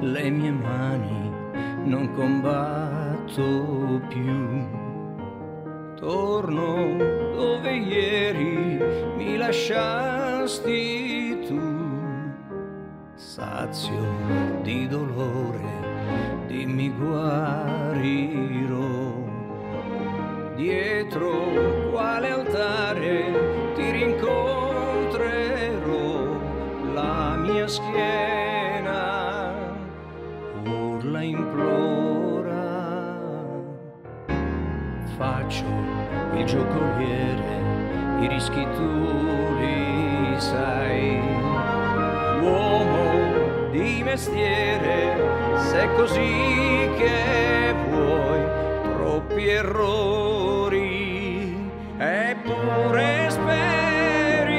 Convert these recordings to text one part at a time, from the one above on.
le mie mani non combatto più. Torno dove ieri mi lasciasti tu, sazio di dolore, dimmi guarirò. Dietro quale altare ti rincontrerò, la mia schiena urla implora. Faccio il giocoliere, i rischi tu li sai, uomo di mestiere, se è così che vuoi, troppi errori eppure speri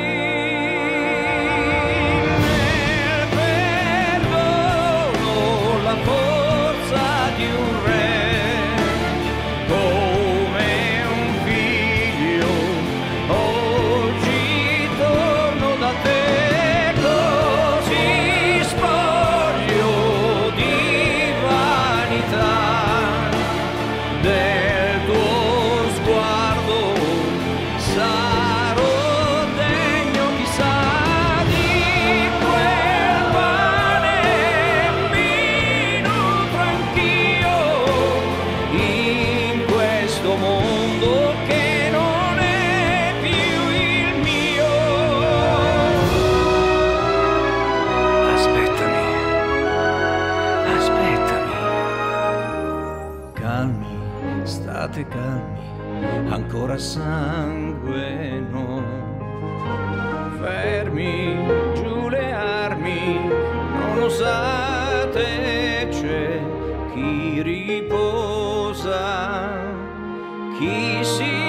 nel perdono, la forza di un re, come un figlio oggi torno da te, così spoglio di vanità del tuo sguardo, sarò degno chissà di quel pane, mi nutro anch'io in questo mondo che non è più il mio. Aspettami, aspettami. Calmi, state calmi, ancora sangue no. Fermi giù le armi, non osate, c'è chi riposa, chi si